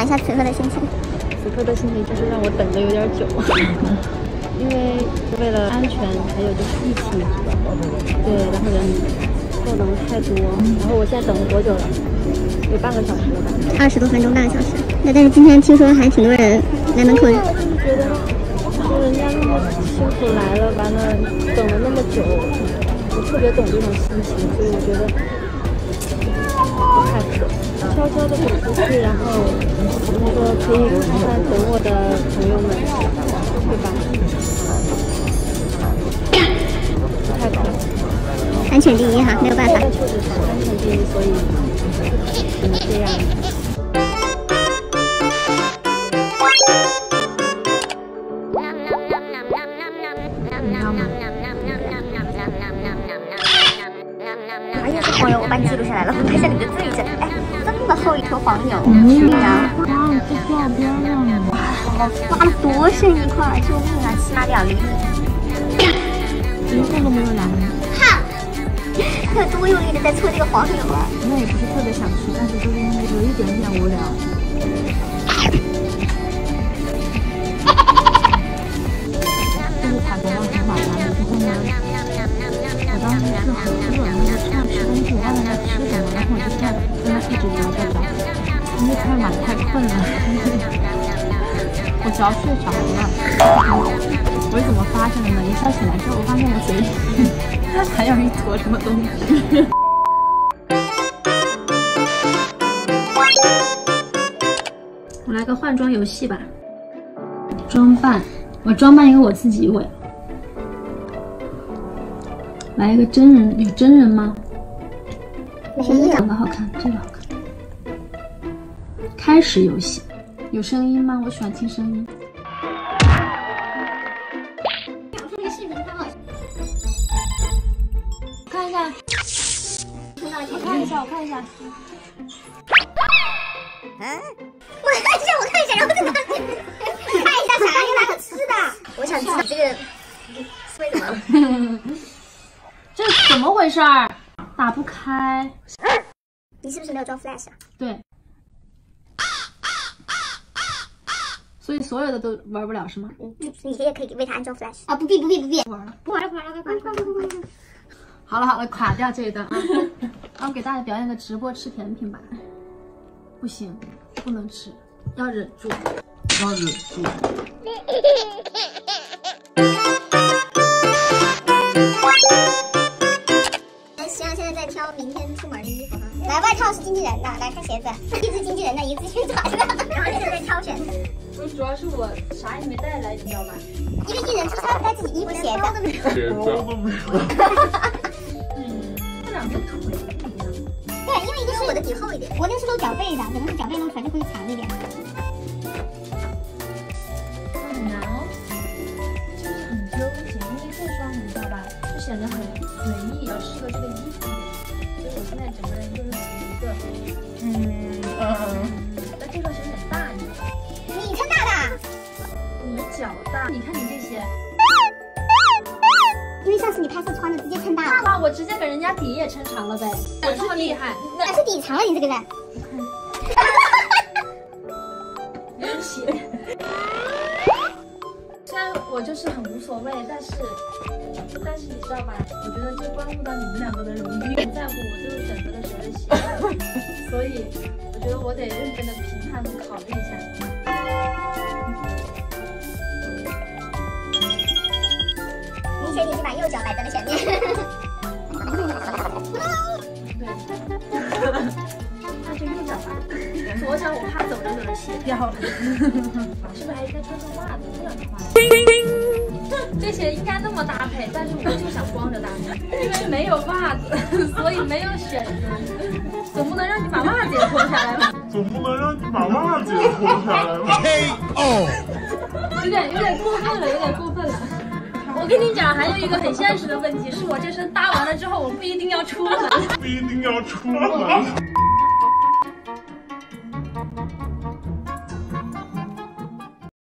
一下此刻的心情。 此刻的心情就是让我等的有点久，因为为了安全，还有就是疫情，对，然后人过能太多，然后我现在等了多久了？有半个小时了吧？20多分钟，半个小时。那但是今天听说还挺多人来门口。我就是觉得，说人家那么辛苦来了，完了等了那么久，我特别懂这种心情，所以我觉得不太可。悄悄的走出去，然后那个可以看看等我的朋友们，对吧？不太可能。 安全第一哈，没有办法。 确实是安全第一，所以只能这样。 还有黄油，我把你记录下来了，我拍下你的罪证。哎，这么厚一坨黄油，是呀，哇，这掉边了，哇，刮了多深一块，救命啊，起码2厘米。 一个都没有来。 哈，他有多用力的在搓这个黄油啊！ 那也不是特别想吃，但是就是因为有一点点无聊。就是采购到很晚了之后呢，我当时是很饿，然后就想吃东西，我忘了在吃什么，然后我就看跟他一直聊着聊，因为太晚太困了，我只要睡着了。我是怎么发现的呢？一觉起来之后，我发现我嘴里还有一坨什么东西。我来个换装游戏吧，装扮，我装扮一个我自己伪。来一个真人，有真人吗？长得好看，这个好看。开始游戏，有声音吗？我喜欢听声音。看一下，我看一下。 我看一下，然后在哪里？看一下啥？有哪个吃的？我想知道这个是为什么？ 这怎么回事儿？打不开。 你是不是没有装 Flash 啊？ 对。所以所有的都玩不了是吗？ 你也可以为它安装 Flash 啊！不必， 不玩了。 关。 好了，垮掉这一段啊！让我给大家表演个直播吃甜品吧。不行，不能吃，要忍住。 实际上现在在挑明天出门的衣服啊。来，外套是经纪人的，来看鞋子，一只经纪人的，一只去找的，然后现在在挑选。 主要是我啥也没带来，你知道吧？ 一个艺人就是他要带自己衣服、鞋子。 这两个腿不一样。 对，因为一个是我的底厚一点，我那个是露脚背的，可能是脚背露出来就会长一点。 很难哦，就是很纠结，因为这双你知道吧，就显得很随意，要适合这个衣服一点。所以我现在整个人就是属于一个，但这双鞋有点大，你知道吧？ 你穿大的， 你脚大，你看你这些。 因为上次你拍摄穿的直接撑大了， 哇，我直接给人家底也撑长了呗，我这么厉害， 哪是底长了？你这个人， 对不起。虽然我就是很无所谓，但是你知道吧？我觉得这关乎到你们两个的荣誉，不在乎我最后选择的谁的鞋，所以我觉得我得认真的评判和考虑一下。 明显你已经把右脚摆在了前面。 对，那就右脚吧。左脚我怕走着走着鞋掉了。是不是还应该穿上袜子？这样的话，这鞋应该那么搭配，但是我就想光着搭配，因为没有袜子，所以没有选择。总不能让你把袜子也脱下来吧？ 总不能让你把袜子也脱下来吧？ 有点过分了，有点过分了。我跟你讲，还有一个很现实的问题，是我这身搭完了之后，我不一定要出门。 不一定要出门。